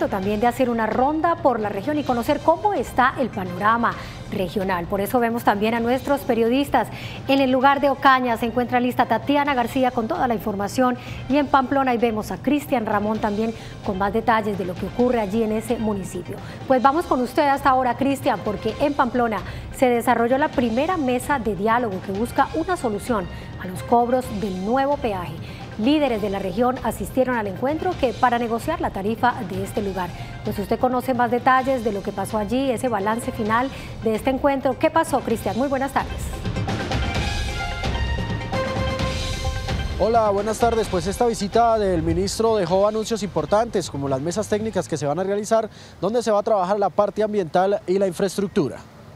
También de hacer una ronda por la región y conocer cómo está el panorama regional. Por eso vemos también a nuestros periodistas. En el lugar de Ocaña se encuentra lista Tatiana García con toda la información, y en Pamplona ahí vemos a Cristian Ramón también con más detalles de lo que ocurre allí en ese municipio. Pues vamos con usted hasta ahora, Cristian, porque en Pamplona se desarrolló la primera mesa de diálogo que busca una solución a los cobros del nuevo peaje. Líderes de la región asistieron al encuentro para negociar la tarifa de este lugar. Pues usted conoce más detalles de lo que pasó allí, ese balance final de este encuentro. ¿Qué pasó, Cristian? Muy buenas tardes. Hola, buenas tardes. Pues esta visita del ministro dejó anuncios importantes como las mesas técnicas que se van a realizar, donde se va a trabajar la parte ambiental y la infraestructura.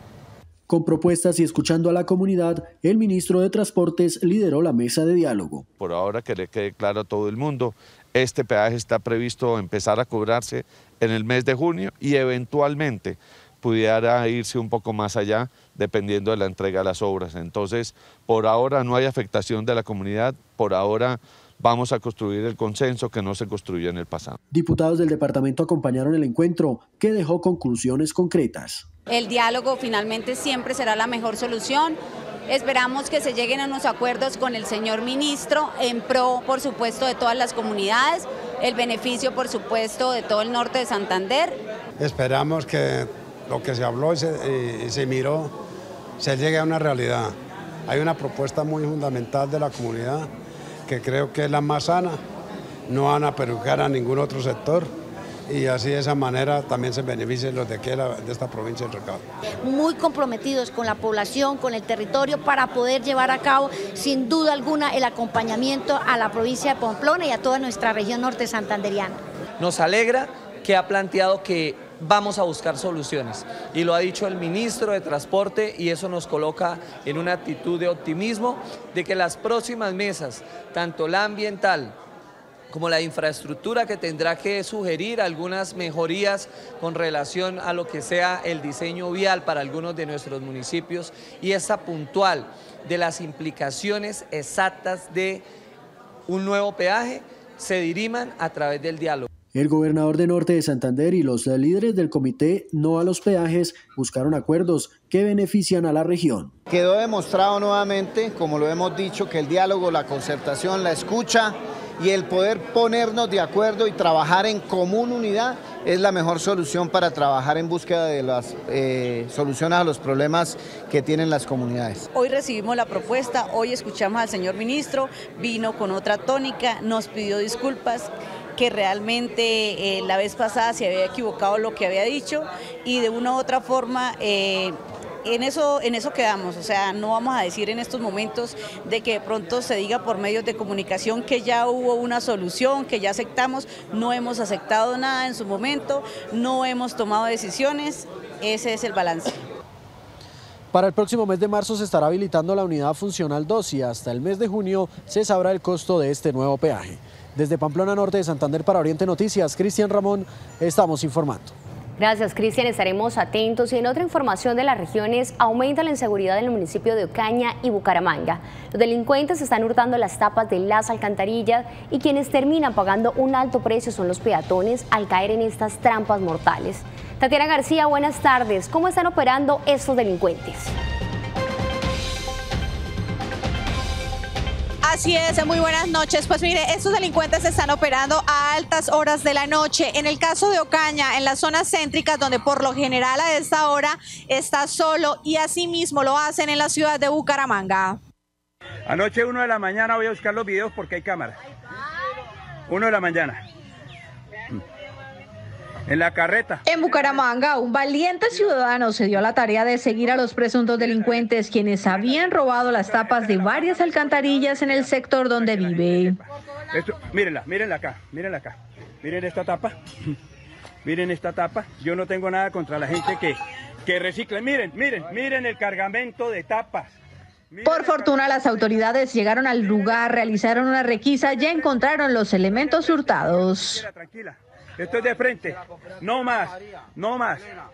Con propuestas y escuchando a la comunidad, el ministro de Transportes lideró la mesa de diálogo. Por ahora, que le quede claro a todo el mundo, este peaje está previsto empezar a cobrarse en el mes de junio y eventualmente pudiera irse un poco más allá dependiendo de la entrega de las obras. Entonces, por ahora no hay afectación de la comunidad, por ahora vamos a construir el consenso que no se construyó en el pasado. Diputados del departamento acompañaron el encuentro, que dejó conclusiones concretas. El diálogo finalmente siempre será la mejor solución. Esperamos que se lleguen a unos acuerdos con el señor ministro en pro, por supuesto, de todas las comunidades, el beneficio, por supuesto, de todo el norte de Santander. Esperamos que lo que se habló y se miró se llegue a una realidad. Hay una propuesta muy fundamental de la comunidad que creo que es la más sana, no van a perjudicar a ningún otro sector, y así de esa manera también se benefician los de aquí de esta provincia del Recado. Muy comprometidos con la población, con el territorio, para poder llevar a cabo sin duda alguna el acompañamiento a la provincia de Pamplona y a toda nuestra región norte santanderiana. Nos alegra que ha planteado que vamos a buscar soluciones, y lo ha dicho el ministro de Transporte, y eso nos coloca en una actitud de optimismo de que las próximas mesas, tanto la ambiental como la infraestructura, que tendrá que sugerir algunas mejorías con relación a lo que sea el diseño vial para algunos de nuestros municipios, y esa puntual de las implicaciones exactas de un nuevo peaje, se diriman a través del diálogo. El gobernador de Norte de Santander y los líderes del comité No a los Peajes buscaron acuerdos que benefician a la región. Quedó demostrado nuevamente, como lo hemos dicho, que el diálogo, la concertación, la escucha y el poder ponernos de acuerdo y trabajar en común unidad es la mejor solución para trabajar en búsqueda de las soluciones a los problemas que tienen las comunidades. Hoy recibimos la propuesta, hoy escuchamos al señor ministro, vino con otra tónica, nos pidió disculpas, que realmente la vez pasada se había equivocado lo que había dicho, y de una u otra forma en eso quedamos. O sea, no vamos a decir en estos momentos de que de pronto se diga por medios de comunicación que ya hubo una solución, que ya aceptamos. No hemos aceptado nada en su momento, no hemos tomado decisiones, ese es el balance. Para el próximo mes de marzo se estará habilitando la unidad funcional 2 y hasta el mes de junio se sabrá el costo de este nuevo peaje. Desde Pamplona Norte de Santander para Oriente Noticias, Cristian Ramón, estamos informando. Gracias, Cristian, estaremos atentos. Y en otra información de las regiones, aumenta la inseguridad en el municipio de Ocaña y Bucaramanga. Los delincuentes están hurtando las tapas de las alcantarillas, y quienes terminan pagando un alto precio son los peatones al caer en estas trampas mortales. Tatiana García, buenas tardes. ¿Cómo están operando estos delincuentes? Así es, muy buenas noches. Pues mire, estos delincuentes están operando a altas horas de la noche. En el caso de Ocaña, en las zonas céntricas, donde por lo general a esta hora está solo, y asimismo lo hacen en la ciudad de Bucaramanga. Anoche 1 de la mañana voy a buscar los videos porque hay cámara. 1 de la mañana. En la carreta. En Bucaramanga, un valiente ciudadano se dio a la tarea de seguir a los presuntos delincuentes, quienes habían robado las tapas de varias alcantarillas en el sector donde vive. Mírenla acá, mírenla acá. Miren esta tapa. Miren esta tapa. Yo no tengo nada contra la gente que recicla. Miren el cargamento de tapas. Por fortuna, las autoridades llegaron al lugar, realizaron una requisa y encontraron los elementos hurtados. Tranquila. Esto es de frente, no más, no más.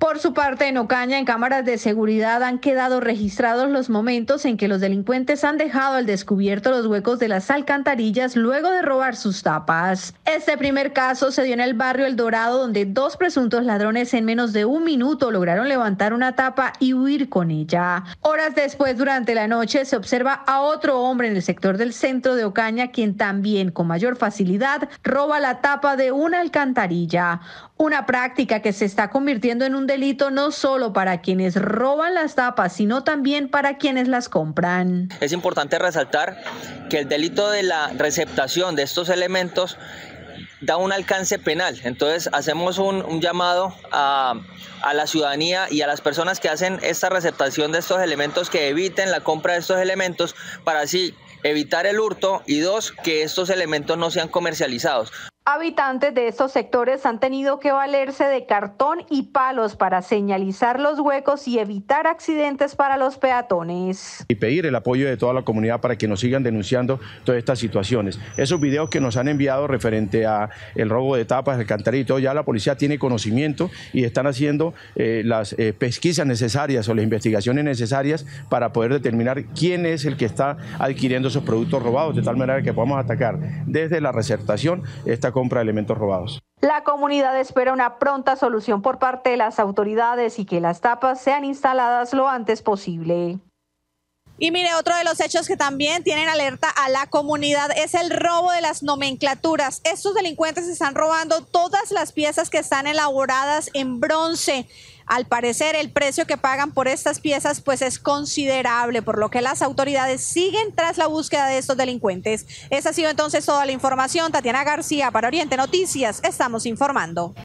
Por su parte, en Ocaña, en cámaras de seguridad han quedado registrados los momentos en que los delincuentes han dejado al descubierto los huecos de las alcantarillas luego de robar sus tapas. Este primer caso se dio en el barrio El Dorado, donde 2 presuntos ladrones en menos de 1 minuto lograron levantar una tapa y huir con ella. Horas después, durante la noche, se observa a otro hombre en el sector del centro de Ocaña, quien también con mayor facilidad roba la tapa de una alcantarilla. Una práctica que se está convirtiendo en un delito no solo para quienes roban las tapas, sino también para quienes las compran. Es importante resaltar que el delito de la receptación de estos elementos da un alcance penal. Entonces hacemos un llamado a la ciudadanía y a las personas que hacen esta receptación de estos elementos que eviten la compra de estos elementos para así evitar el hurto y 2, que estos elementos no sean comercializados. Habitantes de estos sectores han tenido que valerse de cartón y palos para señalizar los huecos y evitar accidentes para los peatones. Y pedir el apoyo de toda la comunidad para que nos sigan denunciando todas estas situaciones. Esos videos que nos han enviado referente a el robo de tapas, alcantarillas y todo, ya la policía tiene conocimiento y están haciendo las pesquisas necesarias o las investigaciones necesarias para poder determinar quién es el que está adquiriendo esos productos robados, de tal manera que podamos atacar desde la receptación esta compra de elementos robados. La comunidad espera una pronta solución por parte de las autoridades y que las tapas sean instaladas lo antes posible. Y mire, otro de los hechos que también tienen alerta a la comunidad es el robo de las nomenclaturas. Estos delincuentes están robando todas las piezas que están elaboradas en bronce. Al parecer, el precio que pagan por estas piezas pues es considerable, por lo que las autoridades siguen tras la búsqueda de estos delincuentes. Esa ha sido entonces toda la información. Tatiana García para Oriente Noticias. Estamos informando.